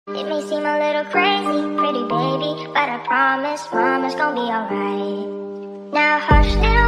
It may seem a little crazy, pretty baby, but I promise mama's gonna be alright. Now hush, little